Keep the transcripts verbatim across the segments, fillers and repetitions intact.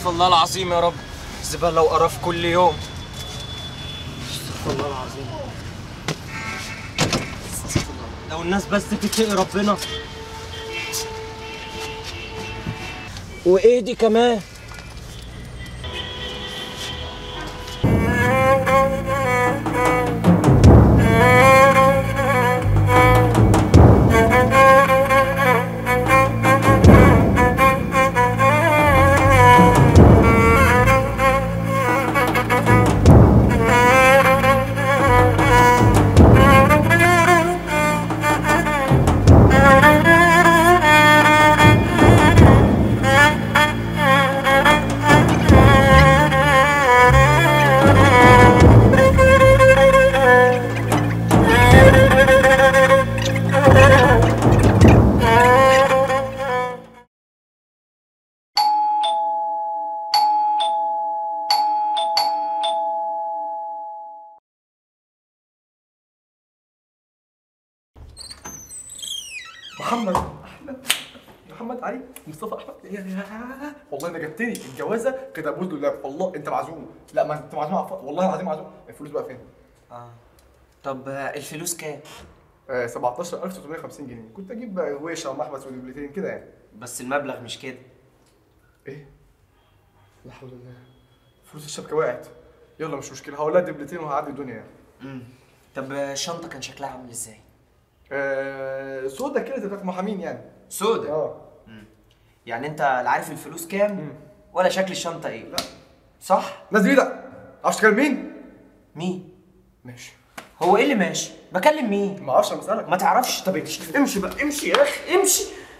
استغفر الله العظيم يا رب، زبالة وقرف كل يوم. استغفر الله العظيم. لو الناس بس تتقي ربنا. وايه دي كمان؟ محمد احمد محمد علي مصطفى احمد. يا والله انا جبتني الجوازه كده ابوس دولاب. والله انت معزوم. لا ما انت معزوم عف... والله العظيم معزوم. الفلوس بقى فين؟ اه طب الفلوس كام؟ آه سبعتاشر ألف وستمية وخمسين جنيه. كنت اجيب بقى هويشه ومحبس ودبلتين كده يعني. بس المبلغ مش كده. ايه؟ لا حول الله. فلوس الشبكه وقعت. يلا مش مشكله، هقول لها دبلتين وهعدي الدنيا يعني. امم طب الشنطه كان شكلها عامل ازاي؟ آه سودا كده بتاعت محامين يعني. سودا؟ اه امم يعني انت لا عارف الفلوس كام مم. ولا شكل الشنطه ايه؟ لا صح؟ ناس ايدك. عرفت تكلم مين؟ مين؟ ماشي. هو ايه اللي ماشي؟ بكلم مين؟ ما اعرفش، انا بسالك. ما تعرفش؟ طب امشي امشي بقى، امشي يا اخي امشي.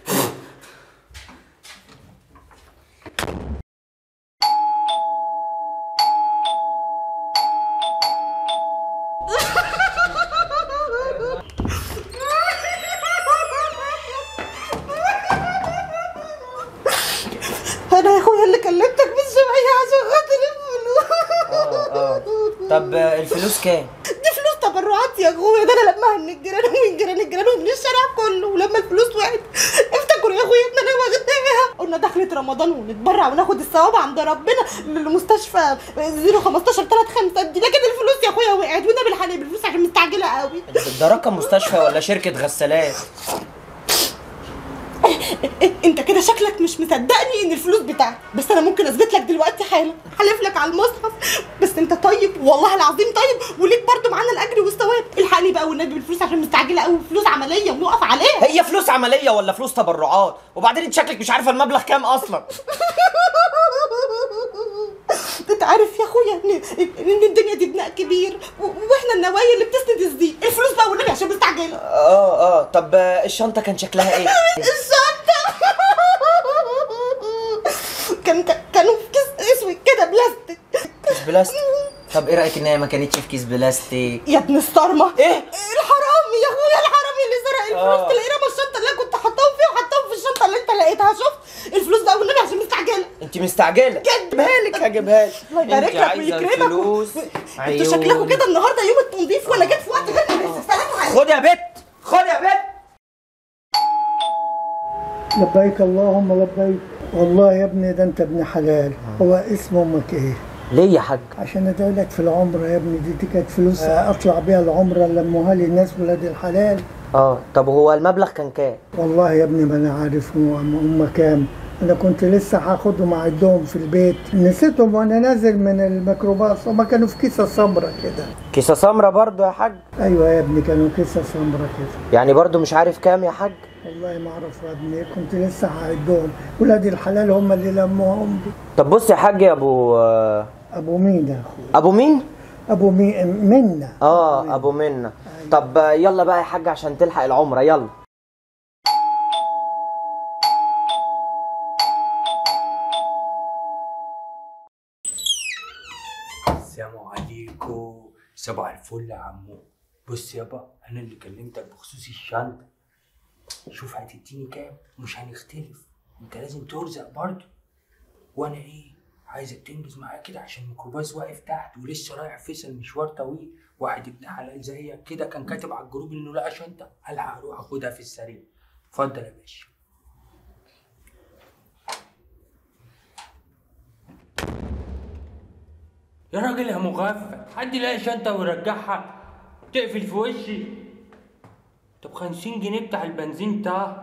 انا يا اخويا اللي كلمتك من شويه عشان خاطر الفلوس. اه اه طب الفلوس كام؟ دي فلوس تبرعات يا اخويا، ده انا لماها من الجيران ومن جيران الجيران ومن الشارع كله، ولما الفلوس وقعت افتكروا يا اخويا ان انا واخداها. قلنا دخلت رمضان ونتبرع وناخد الثواب عند ربنا للمستشفى صفر خمستاشر تلاتة خمسة دي، لكن الفلوس يا اخويا وقعت وانا بالحلال بالفلوس عشان مستعجله قوي. ده رقم مستشفى ولا شركه غسالات؟ انت كده شكلك مش مصدقني ان الفلوس بتاعتي، بس انا ممكن اثبت لك دلوقتي حالا، حلف لك على المصحف. بس انت طيب والله العظيم طيب، وليك برضو معانا الاجر والثواب. الحقني بقى والنبي بالفلوس عشان مستعجله قوي، فلوس عمليه ونقف عليها. هي فلوس عمليه ولا فلوس تبرعات؟ وبعدين انت شكلك مش عارفه المبلغ كام اصلا. انت عارف يا اخويا ان ان الدنيا دي بناء كبير، واحنا النوايا اللي بتسند الزين. الفلوس بقى والنبي عشان مستعجله. اه اه طب الشنطه كان شكلها ايه؟ الشنطه كان كانوا في كيس اسود كده بلاستيك. كيس بلاستيك؟ طب ايه رايك ان هي ما كانتش في كيس بلاستيك؟ يا ابن الصرمه. ايه؟ الحرامي يا اخويا، الحرامي اللي سرق الفلوس. تلاقيه رمى الشنطه اللي انا كنت حطاهم فيها وحطاهم في الشنطه اللي انت لقيتها. شفت الفلوس بقى والنبي عشان مستعجله. انت مستعجله؟ جدها لك هجيبها لك. الله يبارك لك ويكرمك. انتوا شكلكم كده النهارده يوم التنظيف وانا جيت في وقت غير مناسب. خد يا بت، خد يا بت. لبيك اللهم لبيك. والله يا ابني ده انت ابن حلال. هو اسم امك ايه؟ ليه يا حاج؟ عشان ادعي لك في العمره يا ابني. دي, دي كانت فلوس اطلع بيها العمره اللي لموها لي الناس ولاد الحلال. اه طب هو المبلغ كان كام؟ والله يا ابني ما انا عارف هم كام. انا كنت لسه هاخدهم اعدهم في البيت، نسيتهم وانا نازل من الميكروباص. هما كانوا في كيسه سمره كده. كيسه سمره برضو يا حاج؟ ايوه يا ابني كانوا كيسه سمره كده. يعني برضو مش عارف كام يا حاج؟ والله ما اعرف يا ابني، كنت لسه هعدهم. ولاد الحلال هم اللي لموهم لي. طب بص يا حاج يا ابو ابو مين يا اخويا؟ ابو مين؟ ابو مي... منا. اه أبو, ابو منا. أيوة. طب يلا بقى يا حاج عشان تلحق العمره، يلا. السلام عليكم. صباح الفل يا عمو. بص يابا، انا اللي كلمتك بخصوص الشنطه. شوف هتديني كام، مش هنختلف. انت لازم ترزق برضه. وانا ايه عايزك تنجز معايا كده عشان الميكروباص واقف تحت ولسه رايح فيصل مشوار طويل. واحد ابن حلال زيك كده كان كاتب على الجروب انه لقى شنطه، هلحق اروح اخدها في السريع. اتفضل يا باشا. يا راجل يا مغفل، حد يلاقي شنطة ويرجعها تقفل في وشي؟ طب خمسين جنيه بتاع البنزين ده.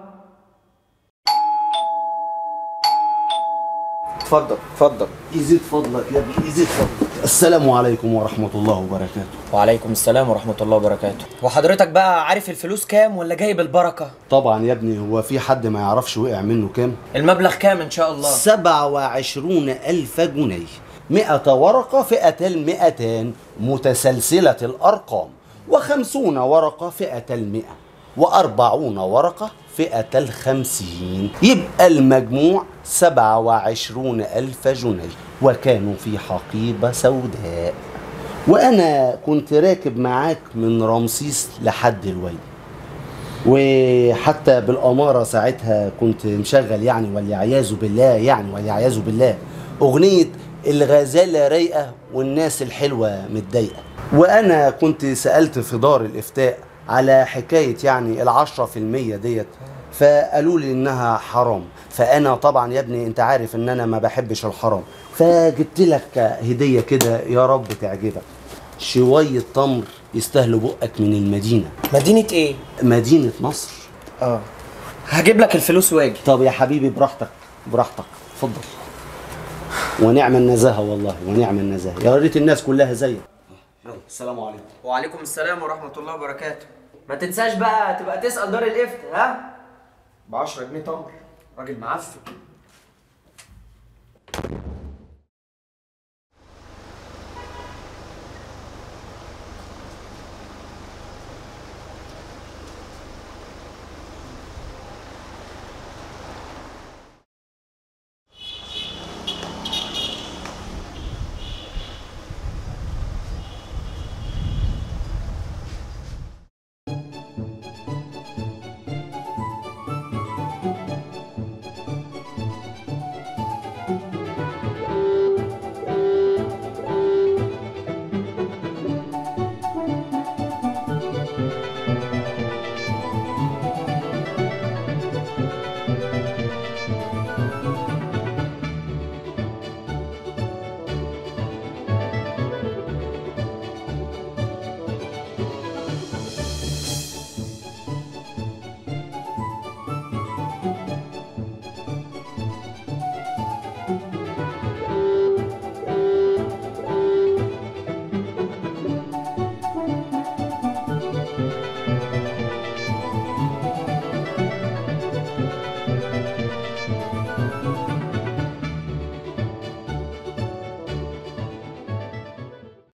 اتفضل اتفضل. يزيد فضلك يا ابني، يزيد فضلك. السلام عليكم ورحمة الله وبركاته. وعليكم السلام ورحمة الله وبركاته. وحضرتك بقى عارف الفلوس كام ولا جاي بالبركة؟ طبعا يا ابني، هو في حد ما يعرفش وقع منه كام؟ المبلغ كام إن شاء الله؟ سبعة وعشرون ألف جنيه، مئة ورقة فئة المئتان متسلسلة الأرقام، وخمسون ورقة فئة المئة، وأربعون ورقة فئة الخمسين، يبقى المجموع سبعة وعشرون ألف جنيه. وكانوا في حقيبة سوداء، وأنا كنت راكب معاك من رمسيس لحد الويل، وحتى بالأمارة ساعتها كنت مشغل يعني والعياذ بالله يعني والعياذ بالله أغنية الغزالة رايقة والناس الحلوة متضايقة. وأنا كنت سألت في دار الإفتاء على حكاية يعني العشرة في المية ديت، فقالوا لي إنها حرام. فأنا طبعا يا ابني أنت عارف إن أنا ما بحبش الحرام، فجبت لك هدية كده يا رب تعجبك، شوية تمر يستاهلوا بقك من المدينة. مدينة إيه؟ مدينة نصر. اه هجيب لك الفلوس واجي. طب يا حبيبي براحتك براحتك، اتفضل. ونعم النزاهة والله، ونعم النزاهة، يا ريت الناس كلها زيك. يلا السلام عليكم. وعليكم السلام ورحمة الله وبركاته. ما تنساش بقى تبقى تسأل دار الإفتاء ها؟ ب عشرة جنيه تمر، راجل معفن.